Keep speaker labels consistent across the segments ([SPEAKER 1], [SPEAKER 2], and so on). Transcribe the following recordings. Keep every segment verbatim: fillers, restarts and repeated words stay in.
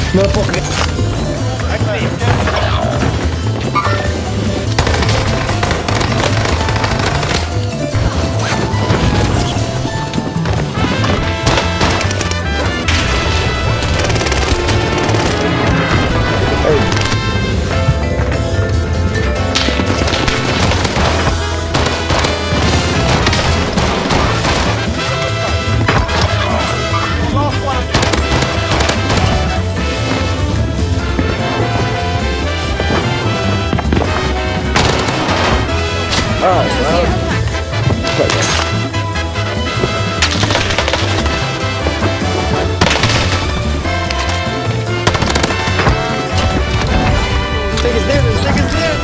[SPEAKER 1] No lo puedo creer. Oh, well. This thing is there, this thing is there!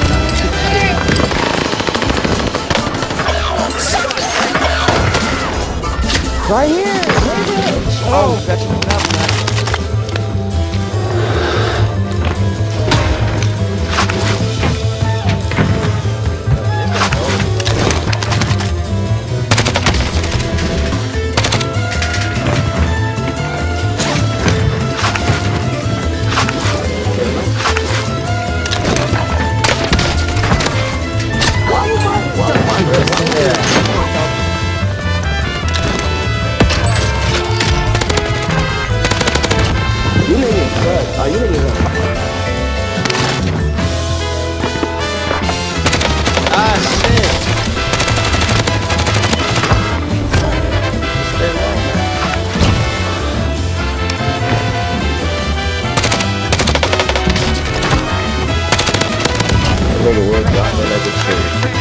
[SPEAKER 1] Right here! Oh, that's enough, man. Oh, you didn't even. Ah, shit. Stay low, man. I know the word got me like a shit.